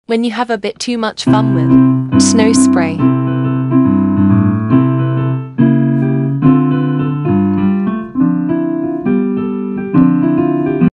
when you have a bit too much fun with snow spray.